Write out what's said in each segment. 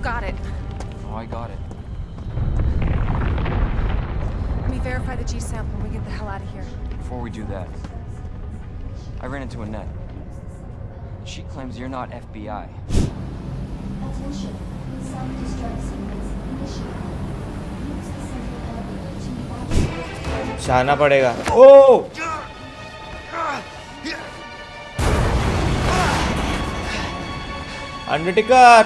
got it. Oh, I got it. Let me verify the G sample and we get the hell out of here. Before we do that, I ran into Annette. She claims you're not FBI. Attention. Self-destruct sequence initiated. Use the central elevator to evacuate. जाना पड़ेगा। Oh Undertaker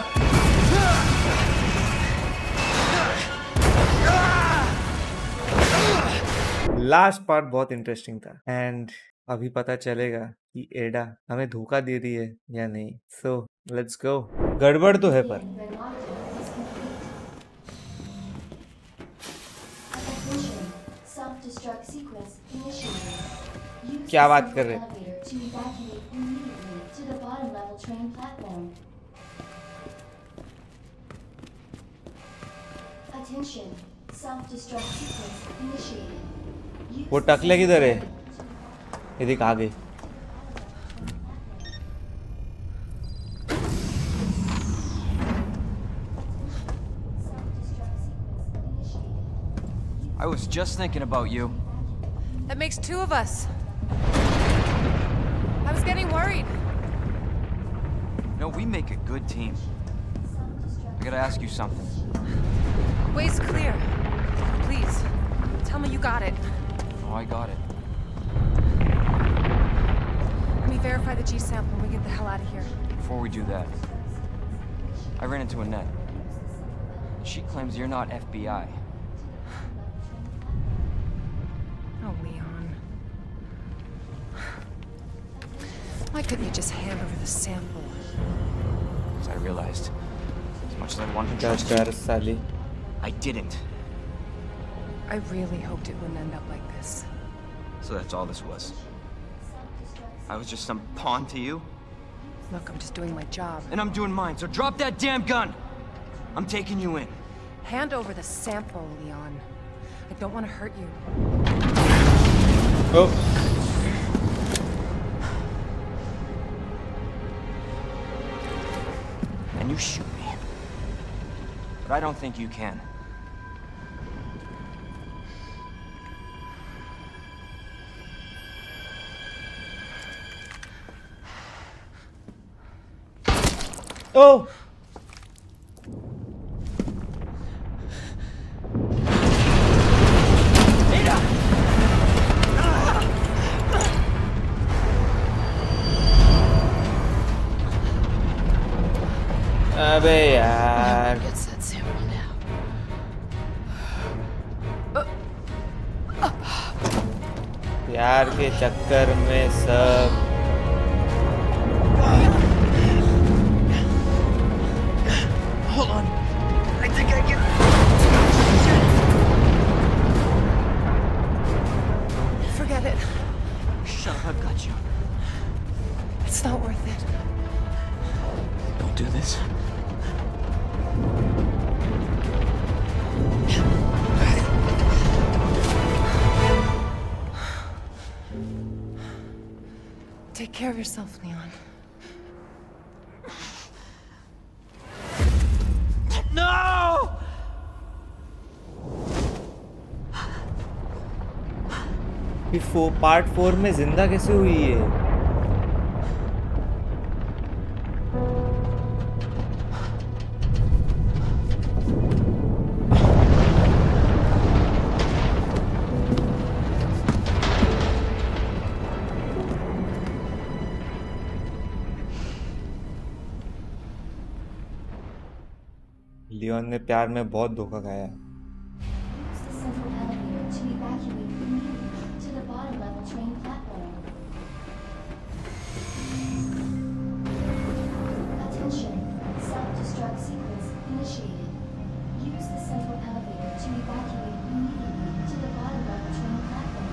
last part बहुत interesting था and अभी पता चलेगा कि एडा हमें धोखा दे रही है या नहीं। So let's go. गड़बड़ तो है पर Attention. Self-destruct sequence initiated. Use क्या the बात central कर रहे? elevator to evacuate immediately to the bottom level train platform. Attention. Self-destruct sequence initiated. Use वो the टकले central किधर है? elevator- ये देख आ गई। Self-destruct sequence initiated. I was just thinking about you. That makes two of us. I was getting worried. No, we make a good team. I gotta ask you something. Way's clear. Please, tell me you got it. Oh, I got it. Let me verify the G sample and we get the hell out of here. Before we do that, I ran into Annette. She claims you're not FBI. Oh, Leon. Why couldn't you just hand over the sample? As I realized, as much as I wanted to trust कर you, साली। I didn't. I really hoped it wouldn't end up like this. So that's all this was. I was just some pawn to you, Look, I'm just doing my job. and I'm doing mine, so drop that damn gun! I'm taking you in. Hand over the sample, Leon. I don't want to hurt you. O And you shoot me. But I don't think you can. ओ अबे यार Gets that sample now. प्यार के चक्कर में सब Hold on. I think I can. Forget it. Shut up, I've got you. It's not worth it. Don't do this. Take care of yourself, Leon. No! Part 4 में जिंदा कैसे हुई है? लियोन ने प्यार में बहुत धोखा खाया। Use the central elevator to evacuate immediately to the bottom level train platform. Attention. Self-destruct sequence initiated. Use the central elevator to evacuate immediately to the bottom level train platform.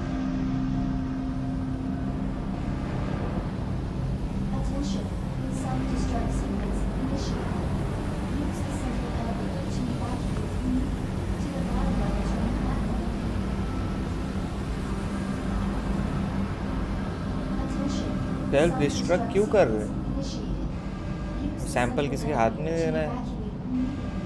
Attention. Self-destruct sequence initiated. Use the central elevator to evacuate immediately to the bottom level train platform. Attention. Self destruct क्यों कर रहे हैं? Initiated. Use the sample किसी के हाथ में देना है? evacuate immediately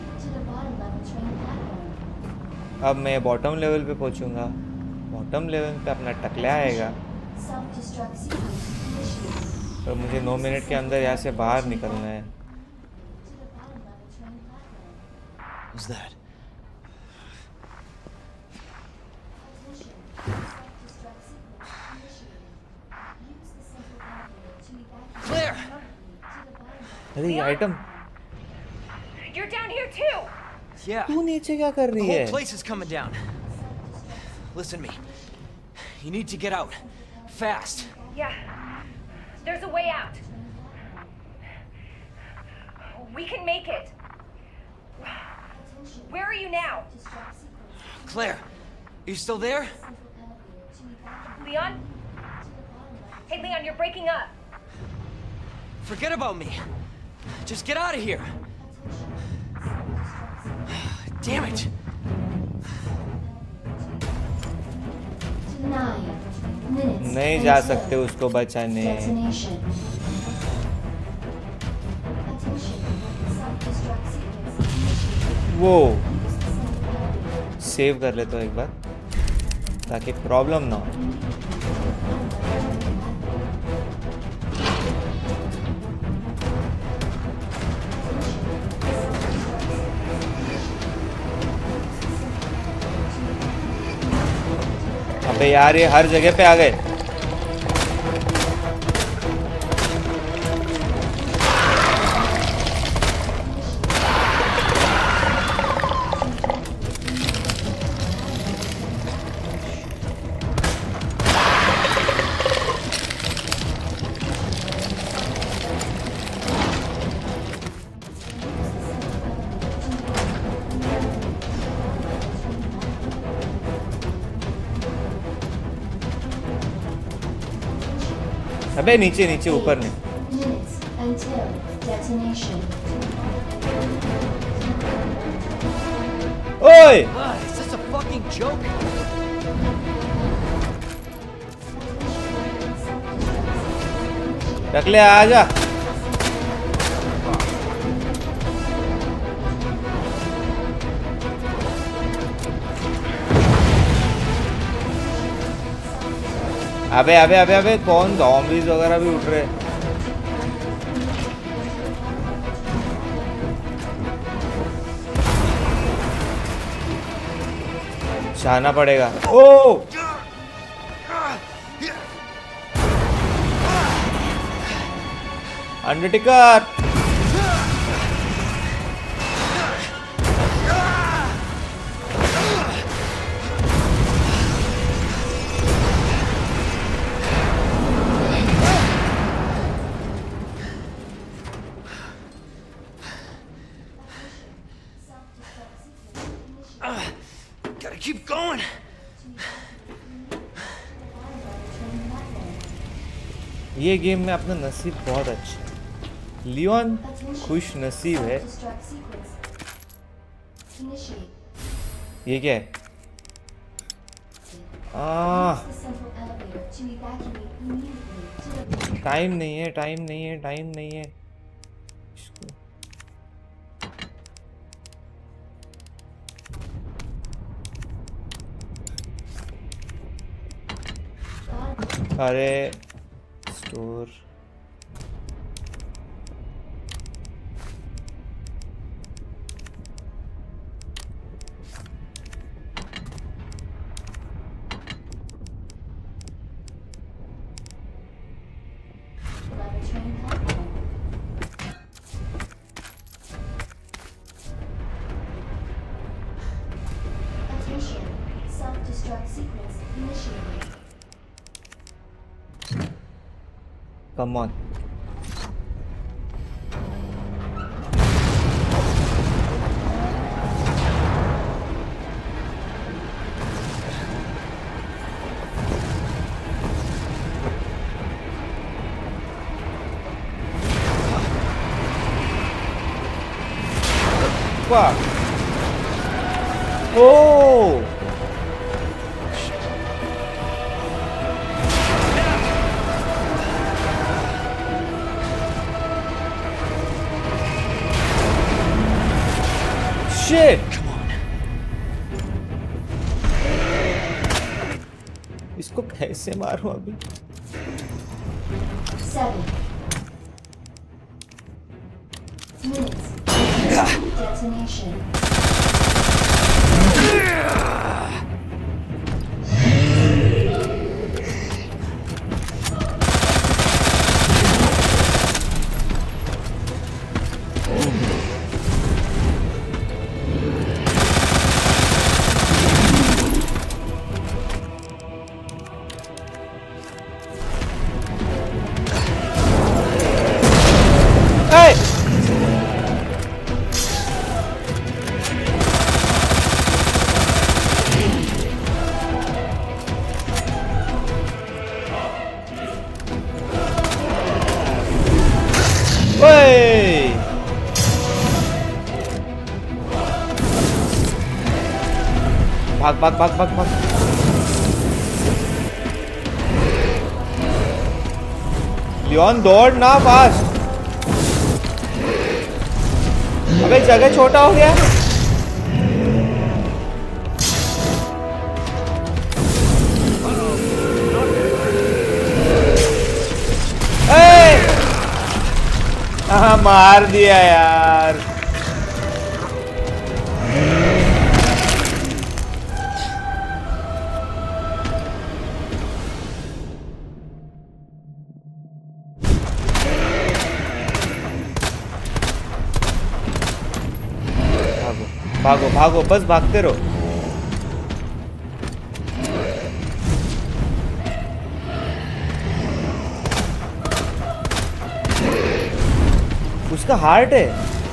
train platform. अब मैं बॉटम लेवल पे पहुंचूंगा. बॉटम लेवल पे अपना टकला आएगा. Self-destruct sequence initiated. तो मुझे 9 मिनट के अंदर यहाँ से बाहर निकलना है. To the bottom level train platform. Who's that? Attention. Self-destruct sequence initiated. Use the central elevator to evacuate Claire! permanently to the bottom level. अरे ये item You're down here too! Yeah. तू नीचे क्या कर The रही whole है? place is coming down. Listen to me. You need to get out. Fast. Yeah. There's a way out. We can make it. Attention. Where are you now? Destruct sequence. Claire, you still there? Central elevator to evacuate Leon? to the bottom level. Hey, Leon, you're breaking up. Forget about me. Just get out of here. Damn it. To 9 minutes. नहीं जा until सकते उसको बचाने. Detonation. Attention. Self-destruct sequence initiated. वो Use the central elevator. Save कर लेता हूँ एक बार ताकि प्रॉब्लम ना हो. अबे यार ये हर जगह पे आ गए. अबे नीचे नीचे ऊपर नहीं. Minutes until detonation. ओए Is this a fucking joke? टकले आ जा. अबे अबे अबे अबे कौन zombies वगैरह भी उठ रहे. जाना पड़ेगा. Oh Undertaker. Gotta keep going. ये गेम में अपना नसीब बहुत अच्छा है. लियोन खुश नसीब है. Destruct sequence. Initiate. ये क्या है? Use the central elevator to evacuate immediately to the time नहीं है, टाइम नहीं है, टाइम नहीं है. इसको- अरे store level train platform. Attention. Self-destruct sequence initiated. Come on. Fuck. Oh. Shit. Come on. कैसे मारूं अभी? 7 minutes. Detonation. Hey! Hey! भाग भाग भाग भाग भाग। लियोन दौड़ ना फास्ट। अबे जगह छोटा हो गया। हाँ मार दिया यार। भागो भागो बस भागते रहो। उसका हार्ट है।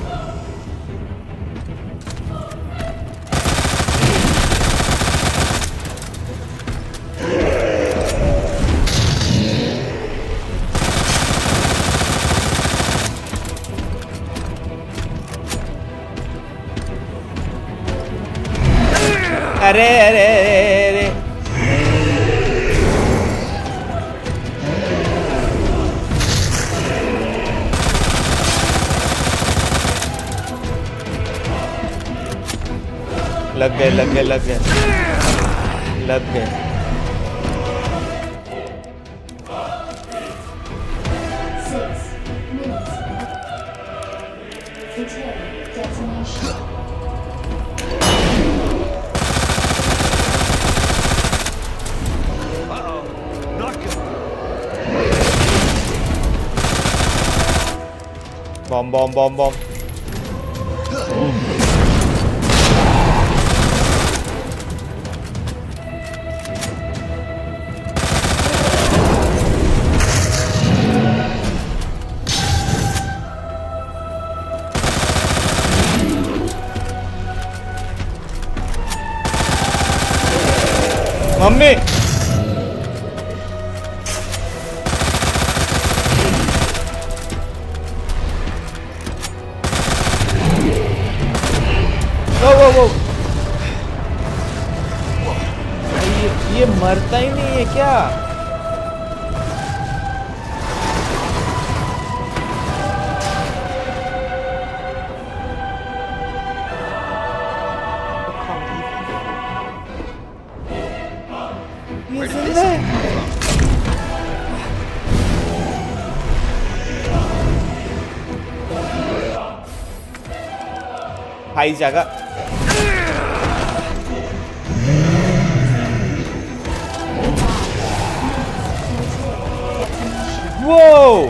अरे अरे अरे लग गए लग गए लग गए लग गए। 6 minutes. Detonation. Bomb bomb bomb bomb. Mummy वो ये मरता ही नहीं है क्या? ये जिंदा है। हाई जगह। Whoa!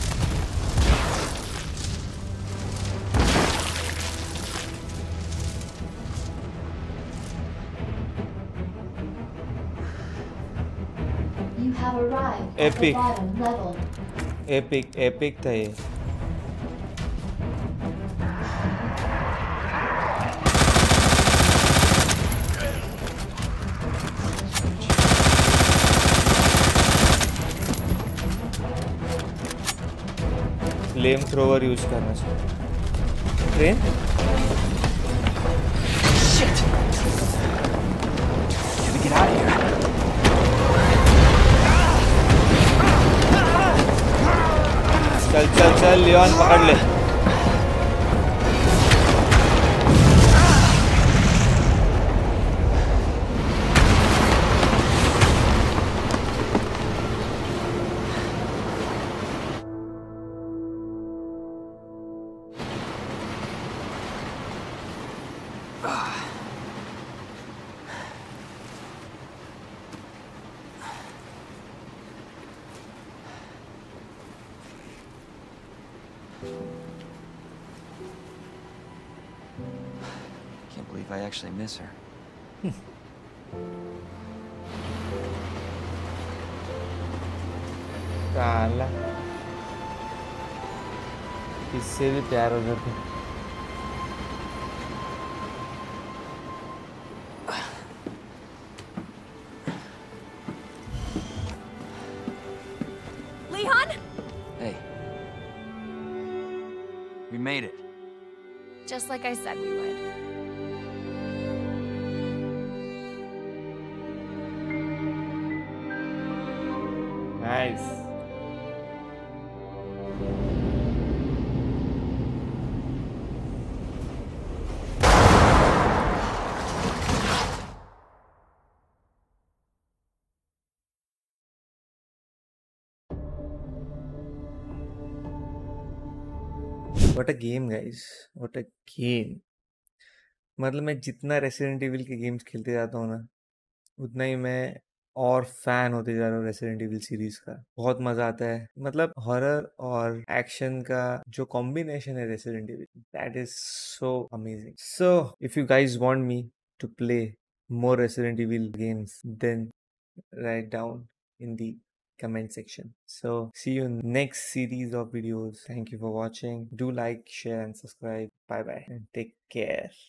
You have arrived at the Epic. bottom level. Epic epic था ये। फ्लेम थ्रोवर यूज करना चाहिए। Train Shit! Gotta get out of here. चल चल चल लियोन पकड़ ले। Can't believe I actually miss her. साला इससे भी प्यार हो जाता है। Leon? Hey. We made it. Just like I said we would. Nice. What a game guys, what a game. मतलब मैं जितना रेसिडेंट एविल के गेम्स खेलते जाता हूँ ना, उतना ही मैं और फैन होते जा रहा हूँ रेसिडेंट एविल सीरीज का। बहुत मजा आता है। मतलब हॉरर और एक्शन का जो कॉम्बिनेशन है Resident Evil, that is so amazing. So if you guys want me to play more Resident Evil games, then write down in the comment section. So see you in next series of videos. Thank you for watching. Do like, share and subscribe. Bye bye and take care.